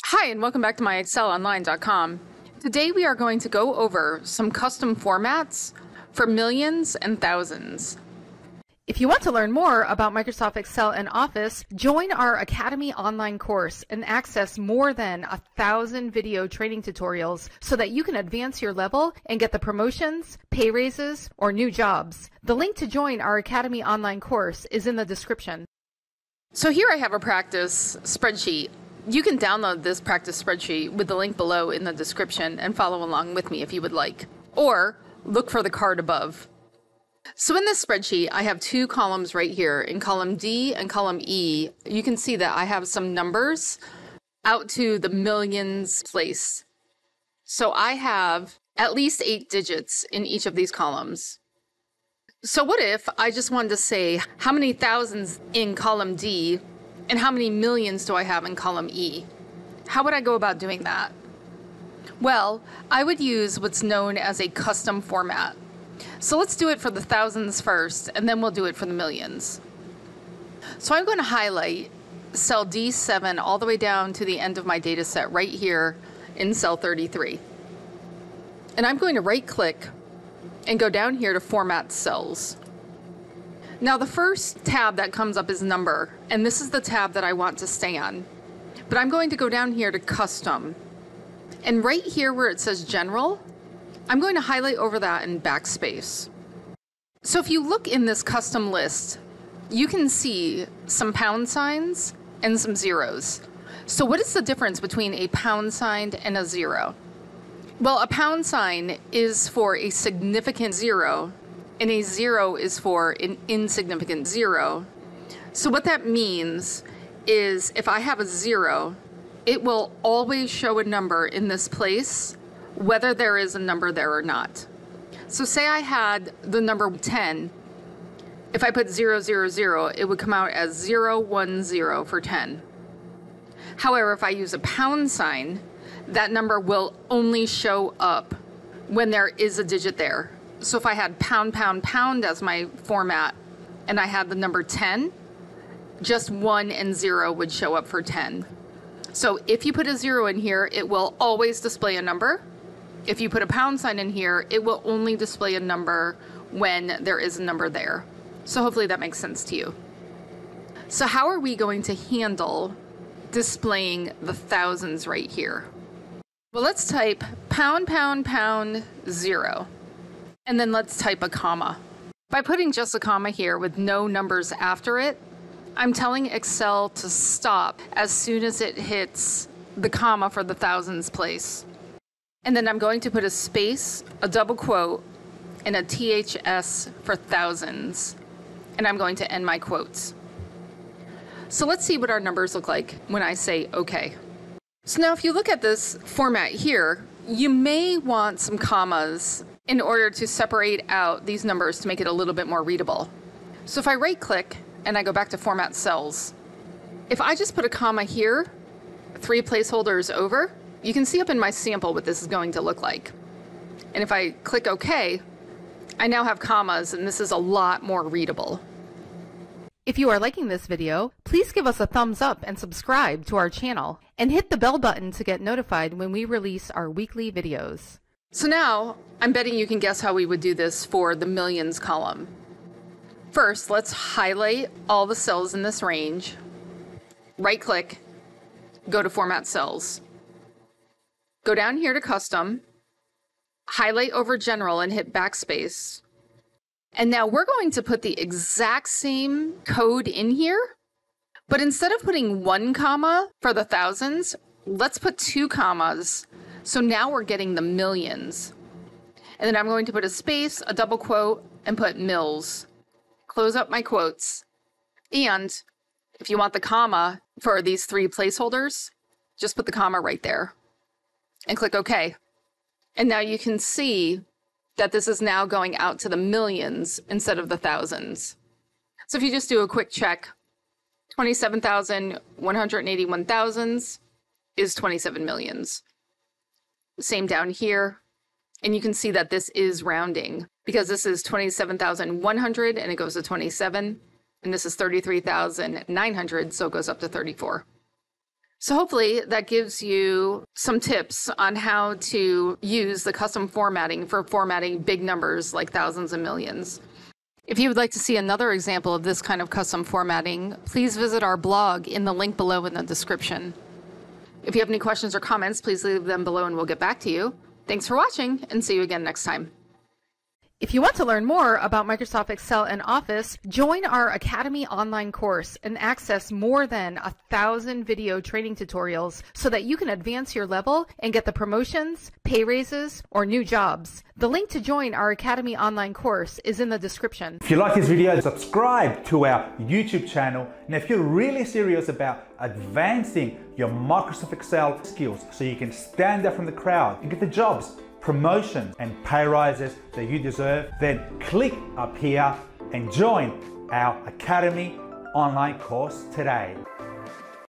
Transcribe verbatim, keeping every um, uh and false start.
Hi, and welcome back to My Excel Online dot com. Today we are going to go over some custom formats for millions and thousands. If you want to learn more about Microsoft Excel and Office, join our Academy online course and access more than a thousand video training tutorials so that you can advance your level and get the promotions, pay raises, or new jobs. The link to join our Academy online course is in the description. So here I have a practice spreadsheet. You can download this practice spreadsheet with the link below in the description and follow along with me if you would like, or look for the card above. So in this spreadsheet, I have two columns right here. In column D and column E, you can see that I have some numbers out to the millions place. So I have at least eight digits in each of these columns. So what if I just wanted to say how many thousands in column D and how many millions do I have in column E? How would I go about doing that? Well, I would use what's known as a custom format. So let's do it for the thousands first, and then we'll do it for the millions. So I'm going to highlight cell D seven all the way down to the end of my data set right here in cell thirty-three. And I'm going to right click and go down here to Format Cells. Now the first tab that comes up is Number, and this is the tab that I want to stay on. But I'm going to go down here to Custom. And right here where it says General, I'm going to highlight over that in backspace. So if you look in this custom list, you can see some pound signs and some zeros. So what is the difference between a pound sign and a zero? Well, a pound sign is for a significant zero, and a zero is for an insignificant zero. So what that means is if I have a zero, it will always show a number in this place, whether there is a number there or not. So say I had the number ten. If I put zero, zero, zero, it would come out as zero, one, zero for ten. However, if I use a pound sign, that number will only show up when there is a digit there. So if I had pound, pound, pound as my format, and I had the number ten, just one and zero would show up for ten. So if you put a zero in here, it will always display a number. If you put a pound sign in here, it will only display a number when there is a number there. So hopefully that makes sense to you. So how are we going to handle displaying the thousands right here? Well, let's type pound, pound, pound, zero. And then let's type a comma. By putting just a comma here with no numbers after it, I'm telling Excel to stop as soon as it hits the comma for the thousands place. And then I'm going to put a space, a double quote, and a T H S for thousands. And I'm going to end my quotes. So let's see what our numbers look like when I say OK. So now if you look at this format here, you may want some commas in order to separate out these numbers to make it a little bit more readable. So if I right click and I go back to Format Cells, if I just put a comma here, three placeholders over, you can see up in my sample what this is going to look like. And if I click OK, I now have commas, and this is a lot more readable. If you are liking this video, please give us a thumbs up and subscribe to our channel, and hit the bell button to get notified when we release our weekly videos. So now, I'm betting you can guess how we would do this for the millions column. First, let's highlight all the cells in this range, right-click, go to Format Cells. Go down here to Custom, highlight over General and hit Backspace. And now we're going to put the exact same code in here, but instead of putting one comma for the thousands, let's put two commas. So now we're getting the millions. And then I'm going to put a space, a double quote, and put mils. Close up my quotes. And if you want the comma for these three placeholders, just put the comma right there and click OK. And now you can see that this is now going out to the millions instead of the thousands. So if you just do a quick check, twenty-seven thousand one hundred eighty-one thousands is twenty-seven millions. Same down here. And you can see that this is rounding because this is twenty-seven thousand one hundred and it goes to twenty-seven. And this is thirty-three thousand nine hundred, so it goes up to thirty-four. So hopefully that gives you some tips on how to use the custom formatting for formatting big numbers like thousands and millions. If you would like to see another example of this kind of custom formatting, please visit our blog in the link below in the description. If you have any questions or comments, please leave them below and we'll get back to you. Thanks for watching, and see you again next time. If you want to learn more about Microsoft Excel and Office, join our Academy online course and access more than a thousand video training tutorials so that you can advance your level and get the promotions, pay raises, or new jobs. The link to join our Academy online course is in the description. If you like this video, subscribe to our YouTube channel. And if you're really serious about advancing your Microsoft Excel skills so you can stand out from the crowd and get the jobs, promotions and pay rises that you deserve, then click up here and join our Academy online course today.